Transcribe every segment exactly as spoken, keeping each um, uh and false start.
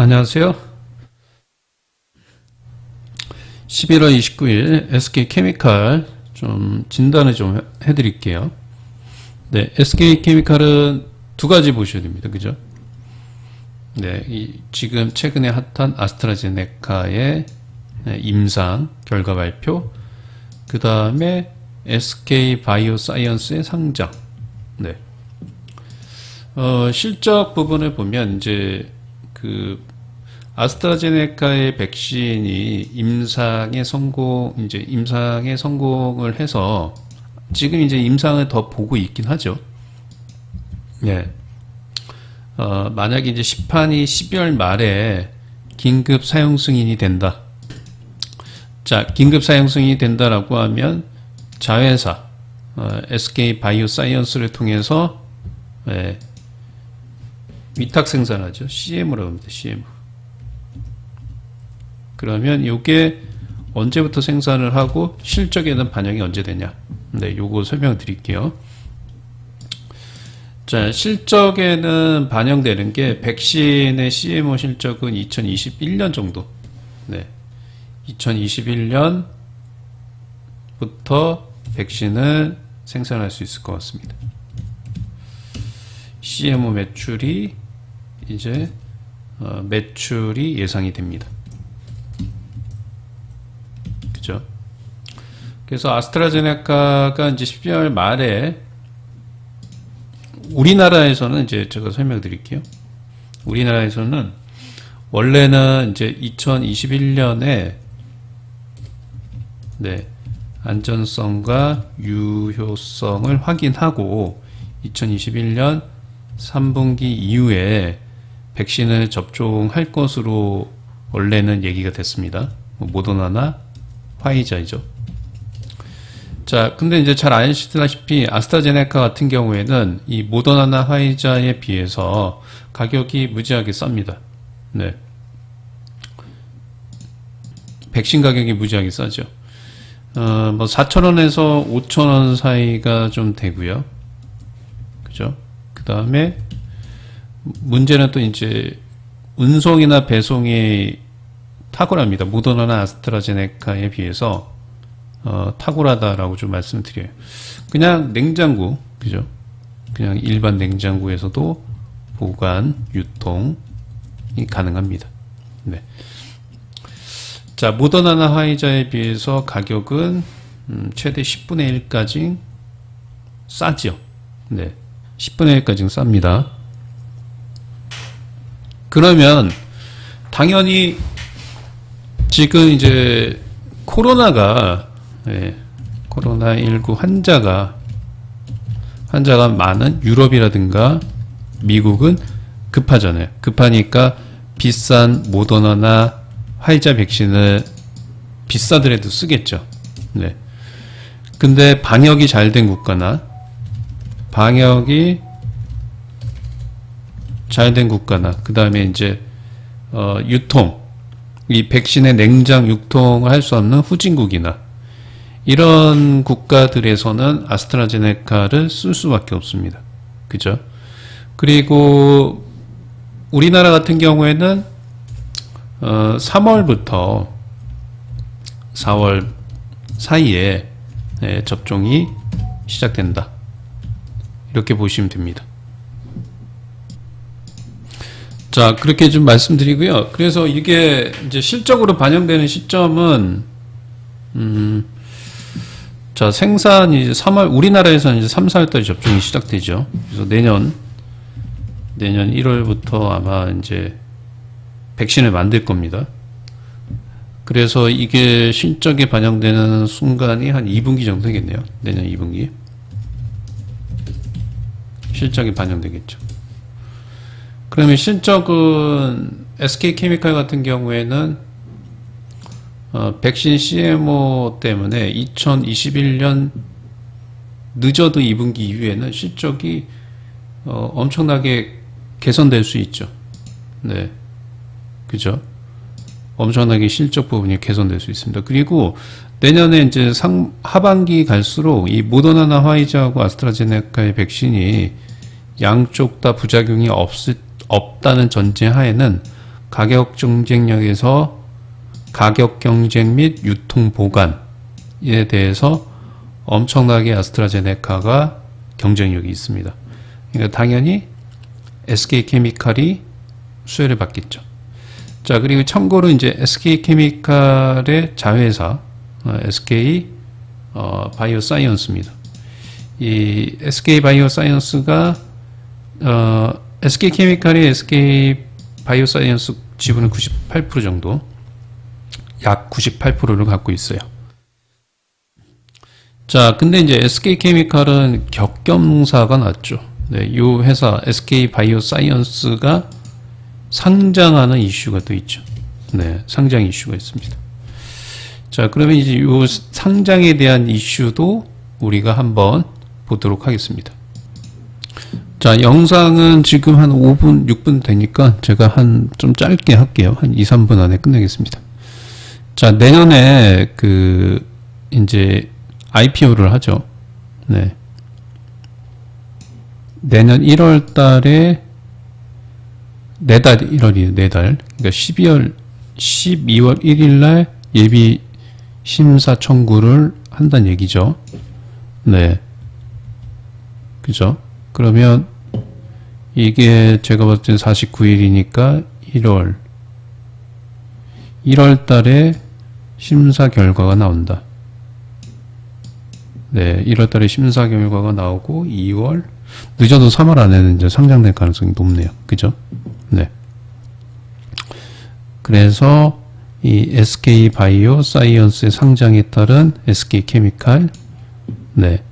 안녕하세요. 십일월 이십구일 에스케이케미칼 좀 진단을 좀 해드릴게요. 네, 에스케이케미칼은 두 가지 보셔야 됩니다. 그죠? 네, 이 지금 최근에 핫한 아스트라제네카의 임상 결과 발표, 그 다음에 에스케이바이오사이언스의 상장. 네. 어, 실적 부분을 보면 이제 그 아스트라제네카의 백신이 임상에 성공, 이제 임상에 성공을 해서 지금 이제 임상을 더 보고 있긴 하죠. 예. 어, 만약에 이제 시판이 십이월 말에 긴급 사용 승인이 된다. 자, 긴급 사용 승인이 된다라고 하면 자회사 어, 에스케이바이오사이언스를 통해서 예, 위탁 생산하죠. 씨엠오라고 합니다. 씨엠오. 그러면 이게 언제부터 생산을 하고 실적에는 반영이 언제 되냐. 네, 요거 설명 드릴게요. 자, 실적에는 반영되는 게 백신의 씨엠오 실적은 이천이십일년 정도. 네. 이천이십일년부터 백신을 생산할 수 있을 것 같습니다. 씨엠오 매출이 이제 어, 매출이 예상이 됩니다. 그죠? 그래서 아스트라제네카가 이제 십이월 말에 우리나라에서는 이제 제가 설명드릴게요. 우리나라에서는 원래는 이제 이천이십일년에 네, 안전성과 유효성을 확인하고 이천이십일년 삼분기 이후에 백신을 접종할 것으로 원래는 얘기가 됐습니다. 모더나나 화이자이죠. 자, 근데 이제 잘 아시다시피 아스트라제네카 같은 경우에는 이 모더나나 화이자에 비해서 가격이 무지하게 쌉니다. 네. 백신 가격이 무지하게 싸죠. 어, 뭐 사천원에서 오천원 사이가 좀 되고요. 그죠? 그 다음에 문제는 또 이제 운송이나 배송이 탁월합니다. 모더나나 아스트라제네카에 비해서 어, 탁월하다라고 좀 말씀드려요. 그냥 냉장고, 그죠? 그냥 일반 냉장고에서도 보관, 유통이 가능합니다. 네. 자, 모더나나 화이자에 비해서 가격은 음, 최대 십분의 일까지 싸죠. 네. 십분의 일까지 쌉니다. 그러면 당연히 지금 이제 코로나가 예, 코로나십구 환자가 환자가 많은 유럽이라든가 미국은 급하잖아요. 급하니까 비싼 모더나나 화이자 백신을 비싸더라도 쓰겠죠. 네. 근데 방역이 잘 된 국가나 방역이 잘 된 국가나 그 다음에 이제 어, 유통, 이 백신의 냉장 유통을 할 수 없는 후진국이나 이런 국가들에서는 아스트라제네카를 쓸 수밖에 없습니다. 그죠? 그리고 우리나라 같은 경우에는 어, 삼월부터 사월 사이에 네, 접종이 시작된다. 이렇게 보시면 됩니다. 자, 그렇게 좀 말씀드리고요. 그래서 이게 이제 실적으로 반영되는 시점은, 음, 자, 생산이 이제 삼월, 우리나라에서는 이제 삼, 사월달에 접종이 시작되죠. 그래서 내년, 내년 일월부터 아마 이제 백신을 만들 겁니다. 그래서 이게 실적에 반영되는 순간이 한 이분기 정도 되겠네요. 내년 이분기. 실적이 반영되겠죠. 그러면 실적은 에스케이케미칼 같은 경우에는 어, 백신 씨엠오 때문에 이천이십일년 늦어도 이분기 이후에는 실적이 어, 엄청나게 개선될 수 있죠. 네, 그죠? 엄청나게 실적 부분이 개선될 수 있습니다. 그리고 내년에 이제 상, 하반기 갈수록 이 모더나나 화이자하고 아스트라제네카의 백신이 양쪽 다 부작용이 없, 없다는 전제 하에는 가격 경쟁력에서 가격 경쟁 및 유통 보관에 대해서 엄청나게 아스트라제네카가 경쟁력이 있습니다. 그러니까 당연히 에스케이케미칼이 수혜를 받겠죠. 자, 그리고 참고로 이제 에스케이케미칼의 자회사 어, 에스케이 어, 바이오사이언스입니다. 이 에스케이 바이오사이언스가 어, 에스케이케미칼이 에스케이 바이오사이언스 지분은 구십팔 퍼센트 정도, 약 구십팔 퍼센트를 갖고 있어요. 자, 근데 이제 에스케이케미칼은 격경사가 났죠. 네, 이 회사 에스케이 바이오사이언스가 상장하는 이슈가 또 있죠. 네, 상장 이슈가 있습니다. 자, 그러면 이제 이 상장에 대한 이슈도 우리가 한번 보도록 하겠습니다. 자, 영상은 지금 한 오 분, 육 분 되니까 제가 한 좀 짧게 할게요. 한 이, 삼 분 안에 끝내겠습니다. 자, 내년에 그 이제 아이피오를 하죠. 네. 내년 일월 달에 내달 일월이에요. 내달. 그러니까 십이월 십이월 일일 날 예비 심사 청구를 한다는 얘기죠. 네. 그죠? 그러면 이게 제가 봤을 땐 사십구 일이니까 일월 일월 달에 심사 결과가 나온다. 네, 일월 달에 심사 결과가 나오고 이월, 늦어도 삼월 안에는 이제 상장될 가능성이 높네요. 그죠? 네. 그래서 이 에스케이 바이오 사이언스의 상장에 따른 에스케이케미칼, 네,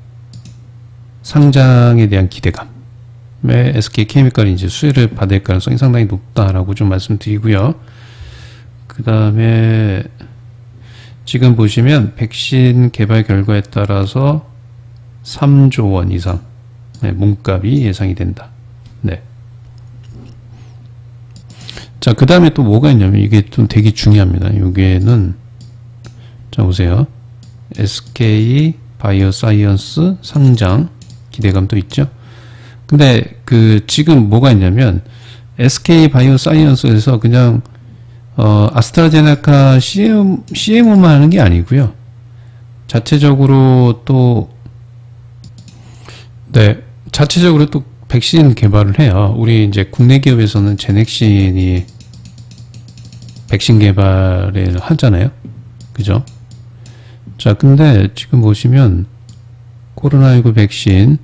상장에 대한 기대감에 에스케이케미칼이 이제 수혜를 받을 가능성이 상당히 높다라고 좀 말씀드리고요. 그 다음에 지금 보시면 백신 개발 결과에 따라서 삼조 원 이상 네, 몸값이 예상이 된다. 네. 자, 그 다음에 또 뭐가 있냐면 이게 좀 되게 중요합니다. 여기에는 자 보세요. 에스케이 바이오사이언스 상장 기대감도 있죠. 근데 그 지금 뭐가 있냐면 에스케이 바이오사이언스에서 그냥 어, 아스트라제네카 씨엠, 씨엠오만 하는 게 아니고요. 자체적으로 또, 네, 자체적으로 또 백신 개발을 해요. 우리 이제 국내 기업에서는 제넥신이 백신 개발을 하잖아요. 그죠? 자, 근데 지금 보시면 코로나십구 백신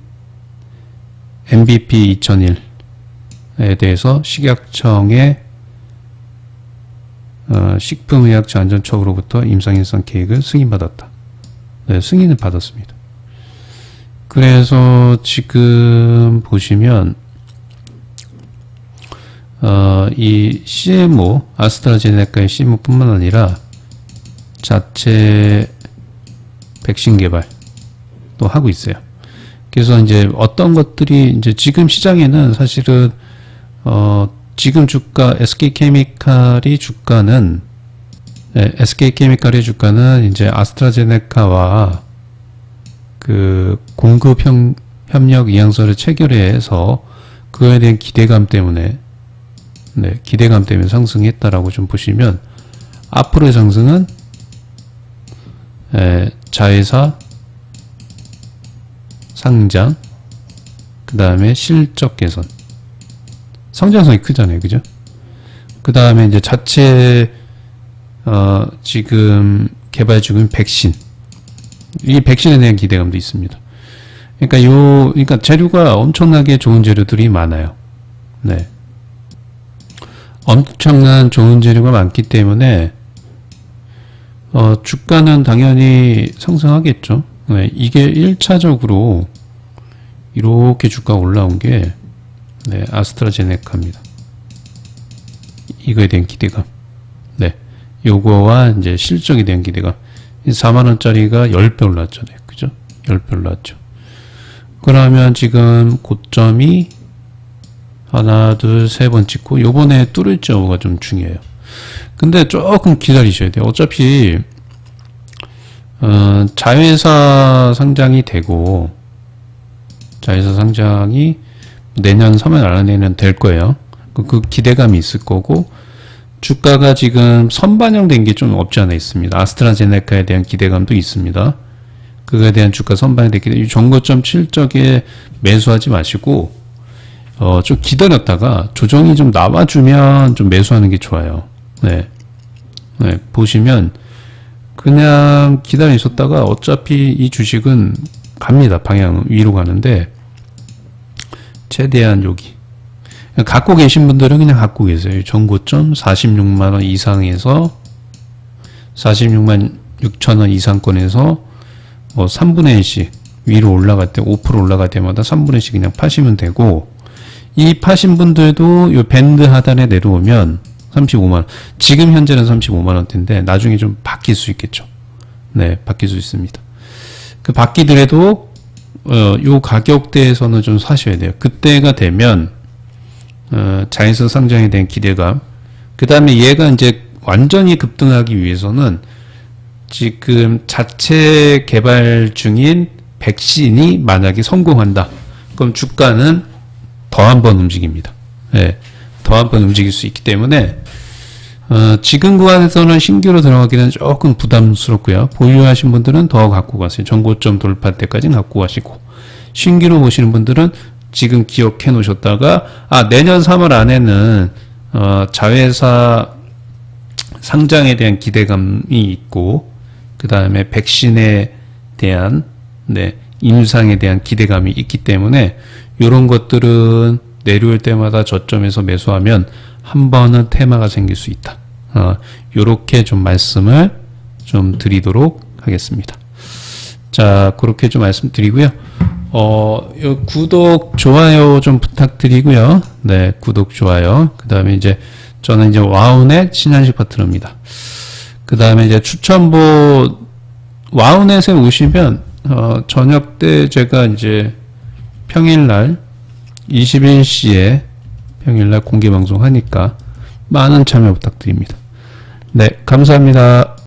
엠비피 이천일에 대해서 식약청에 어, 식품의약자안전처로부터 임상일상 계획을 승인받았다. 네, 승인을 받았습니다. 그래서 지금 보시면 어, 이 씨엠오, 아스트라제네카의 씨엠오뿐만 아니라 자체 백신 개발도 하고 있어요. 그래서 이제 어떤 것들이 이제 지금 시장에는 사실은 어, 지금 주가 에스케이케미칼이 주가는 네, 에스케이케미칼의 주가는 이제 아스트라제네카와 그 공급 형, 협력 이양서를 체결해서 그거에 대한 기대감 때문에 네, 기대감 때문에 상승했다라고 좀 보시면 앞으로의 상승은 에, 자회사 상장 그 다음에 실적 개선 성장성이 크잖아요. 그죠? 그 다음에 이제 자체, 어, 지금 개발 중인 백신. 이 백신에 대한 기대감도 있습니다. 그러니까 요, 그러니까 재료가 엄청나게 좋은 재료들이 많아요. 네. 엄청난 좋은 재료가 많기 때문에, 어, 주가는 당연히 상승하겠죠. 네. 이게 일 차적으로 이렇게 주가가 올라온 게, 네, 아스트라제네카입니다. 이거에 대한 기대감. 네. 요거와 이제 실적에 대한 기대감. 사만 원짜리가 십 배 올랐잖아요. 그죠? 십 배 올랐죠. 그러면 지금 고점이 하나, 둘, 세 번 찍고 요번에 뚫을지 여부가 좀 중요해요. 근데 조금 기다리셔야 돼요. 어차피 어, 자회사 상장이 되고 자회사 상장이 내년 삼 월 안에는 될 거예요. 그, 그 기대감이 있을 거고 주가가 지금 선반영된 게 좀 없지 않아 있습니다. 아스트라제네카에 대한 기대감도 있습니다. 그거에 대한 주가 선반영됐기 때문에 전고점 실적에 매수하지 마시고 어, 좀 기다렸다가 조정이 좀 나와주면 좀 매수하는 게 좋아요. 네. 네, 보시면 그냥 기다려 있었다가 어차피 이 주식은 갑니다. 방향은 위로 가는데 최대한 여기 갖고 계신 분들은 그냥 갖고 계세요. 전고점 사십육만 원 이상에서 사십육만 육천 원 이상권에서 뭐 삼분의 일씩 위로 올라갈 때 오 퍼센트 올라갈 때마다 삼분의 일씩 그냥 파시면 되고, 이 파신 분들도 요 밴드 하단에 내려오면 삼십오만 원, 지금 현재는 삼십오만 원대인데 나중에 좀 바뀔 수 있겠죠. 네, 바뀔 수 있습니다. 그 바뀌더라도 어, 요 가격대에서는 좀 사셔야 돼요. 그때가 되면 어, 자연스러운 상장에 대한 기대감, 그 다음에 얘가 이제 완전히 급등하기 위해서는 지금 자체 개발 중인 백신이 만약에 성공한다, 그럼 주가는 더 한 번 움직입니다. 네, 더 한 번 움직일 수 있기 때문에 어, 지금 구간에서는 신규로 들어가기는 조금 부담스럽고요. 보유하신 분들은 더 갖고 가세요. 전고점 돌파 때까지는 갖고 가시고, 신규로 보시는 분들은 지금 기억해 놓으셨다가 아 내년 삼월 안에는 어, 자회사 상장에 대한 기대감이 있고, 그 다음에 백신에 대한 네, 임상에 대한 기대감이 있기 때문에 이런 것들은 내려올 때마다 저점에서 매수하면 한 번은 테마가 생길 수 있다. 어, 요렇게 좀 말씀을 좀 드리도록 하겠습니다. 자, 그렇게 좀 말씀드리고요. 어, 요 구독, 좋아요 좀 부탁드리고요. 네, 구독, 좋아요. 그 다음에 이제 저는 이제 와우넷 신한식 파트너입니다. 그 다음에 이제 추천보 와우넷에 오시면 어, 저녁 때 제가 이제 평일날 이십일 시에 평일날 공개 방송 하니까 많은 참여 부탁드립니다. 네, 감사합니다.